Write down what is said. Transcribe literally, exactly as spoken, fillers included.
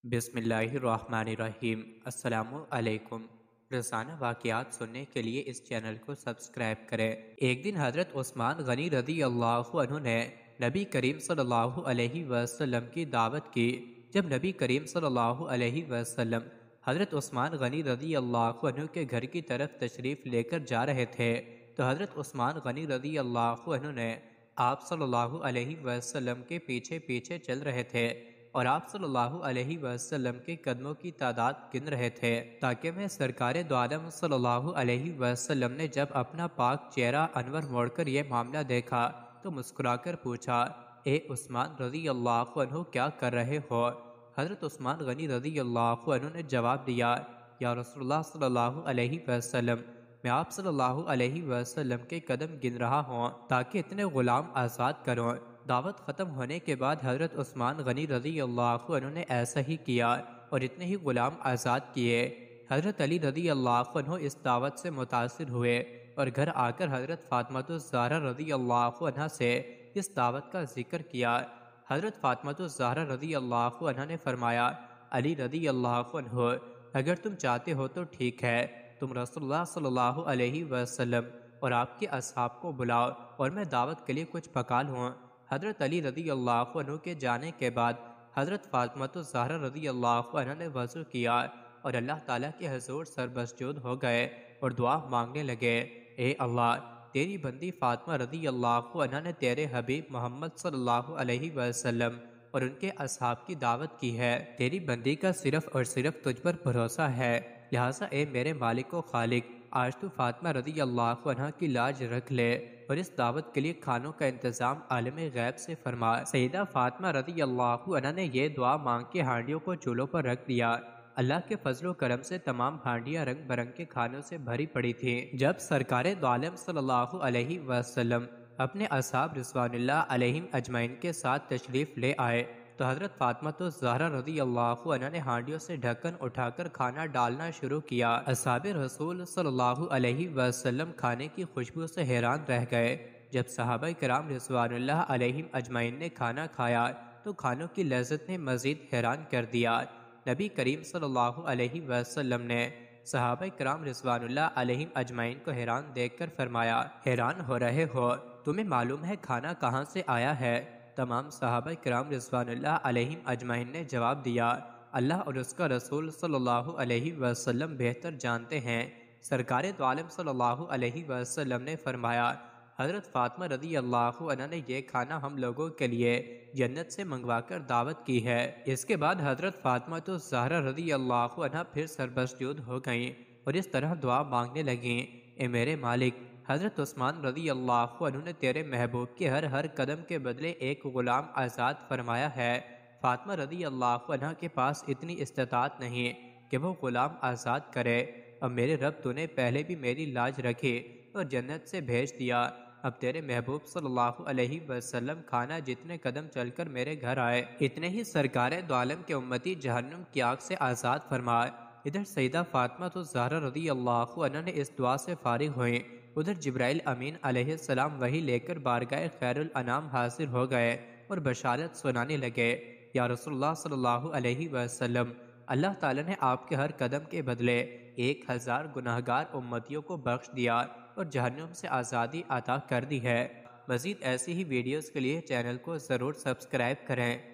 بسم اللہ الرحمن الرحیم۔ السلام علیکم۔ روزانہ واقعات سننے کے لیے اس چینل کو سبسکرائب کریں۔ ایک دن حضرت عثمان غنی رضی اللہ عنہ نے نبی کریم صلی اللہ علیہ وسلم کی دعوت کی۔ جب نبی کریم صلی اللہ علیہ وسلم حضرت عثمان غنی رضی اللہ عنہ کے گھر کی طرف تشریف لے کر جا رہے تھے تو حضرت عثمان غنی رضی اللہ عنہ نے آپ صلی اللہ علیہ وسلم کے پیچھے پیچھے چل رہے تھے اور آپ صلی اللہ علیہ وسلم کے قدموں کی تعداد گن رہے تھے تاکہ میں سرکار دو عالم صلی اللہ علیہ وسلم نے جب اپنا پاک چہرہ انور موڑ کر یہ معاملہ دیکھا تو مسکرا کر پوچھا، اے عثمان رضی اللہ عنہ کیا کر رہے ہو؟ حضرت عثمان غنی رضی اللہ عنہ نے جواب دیا، یا رسول اللہ صلی اللہ علیہ وسلم، میں آپ صلی اللہ علیہ وسلم کے قدم گن رہا ہوں تاکہ اتنے غلام آزاد کروں۔ دعوت ختم ہونے کے بعد حضرت عثمان غنی رضی اللہ عنہ نے ایسا ہی کیا اور اتنے ہی غلام آزاد کیے۔ حضرت علی رضی اللہ عنہ اس دعوت سے متاثر ہوئے اور گھر آ کر حضرت فاطمہ الزہرا رضی اللہ عنہ سے اس دعوت کا ذکر کیا۔ حضرت فاطمہ الزہرا رضی اللہ عنہ نے فرمایا، علی رضی اللہ عنہ، اگر تم چاہتے ہو تو ٹھیک ہے، تم رسول اللہ صلی اللہ علیہ وسلم اور آپ کے اصحاب کو بلاؤ اور میں دعوت کے لیے کچھ پکا لوں۔ حضرت علی رضی اللہ عنہ کے جانے کے بعد حضرت فاطمہ الزہرا رضی اللہ عنہ نے وضو کیا اور اللہ تعالیٰ کے حضور سر بسجود ہو گئے اور دعا مانگنے لگے، اے اللہ، تیری بندی فاطمہ رضی اللہ عنہ نے تیرے حبیب محمد صلی اللہ علیہ وسلم اور ان کے اصحاب کی دعوت کی ہے، تیری بندی کا صرف اور صرف تجھ پر بھروسہ ہے، لہٰذا اے میرے مالک و خالق، آج تو فاطمہ رضی اللہ عنہ کی لاج رکھ لے اور اس دعوت کے لیے کھانوں کا انتظام عالم غیب سے فرما۔ سیدہ فاطمہ رضی اللہ عنہ نے یہ دعا مانگ کے ہانڈیوں کو چولہوں پر رکھ دیا۔ اللہ کے فضل و کرم سے تمام ہانڈیاں رنگ برنگ کے کھانوں سے بھری پڑی تھیں۔ جب سرکار دو عالم صلی اللہ علیہ وسلم اپنے اصحاب رضوان اللہ علیہم اجمعین کے ساتھ تشریف لے آئے تو حضرت فاطمہ الزہرا رضی اللہ عنہ نے ہانڈیوں سے ڈھکن اٹھا کر کھانا ڈالنا شروع کیا۔ اصحاب رسول صلی اللہ علیہ وسلم کھانے کی خوشبو سے حیران رہ گئے۔ جب صحابہ کرام رضوان اللہ علیہم اجمعین نے کھانا کھایا تو کھانوں کی لذت نے مزید حیران کر دیا۔ نبی کریم صلی اللہ علیہ وسلم نے صحابہ کرام رضوان اللہ علیہم اجمعین کو حیران دیکھ کر فرمایا، حیران ہو رہے ہو؟ تمہیں معلوم ہے کھانا کہاں سے آیا ہے؟ تمام صحابہ کرام رضوان اللہ علیہم اجمعین نے جواب دیا، اللہ اور اس کا رسول صلی اللہ علیہ وسلم بہتر جانتے ہیں۔ سرکار دو عالم صلی اللہ علیہ وسلم نے فرمایا، حضرت فاطمہ رضی اللہ عنہ نے یہ کھانا ہم لوگوں کے لیے جنت سے منگوا کر دعوت کی ہے۔ اس کے بعد حضرت فاطمہ الزہرا رضی اللہ عنہ پھر سربسجود ہو گئیں اور اس طرح دعا مانگنے لگیں، اے میرے مالک، حضرت عثمان رضی اللہ عنہ نے تیرے محبوب کے ہر ہر قدم کے بدلے ایک غلام آزاد فرمایا ہے۔ فاطمہ رضی اللہ عنہ کے پاس اتنی استطاعت نہیں کہ وہ غلام آزاد کرے، اب میرے رب تو نے پہلے بھی میری لاج رکھی اور جنت سے بھیج دیا، اب تیرے محبوب صلی اللہ علیہ وسلم کھانا جتنے قدم چل کر میرے گھر آئے اتنے ہی سرکار دو عالم کے امتی جہنم کی آگ سے آزاد فرمائے۔ ادھر سیدہ فاطمہ الزہرا رضی اللہ عنہ نے اس دعا سے فارغ ہوئیں، ادھر جبرائیل امین علیہ السلام وحی لے کر بارگاہ خیر الانام حاضر ہو گئے اور بشارت سنانے لگے، یا رسول اللہ صلی اللہ علیہ وسلم، اللہ تعالیٰ نے آپ کے ہر قدم کے بدلے ایک ہزار گناہگار امتیوں کو بخش دیا اور جہنم سے آزادی عطا کر دی ہے۔ مزید ایسی ہی ویڈیوز کے لیے چینل کو ضرور سبسکرائب کریں۔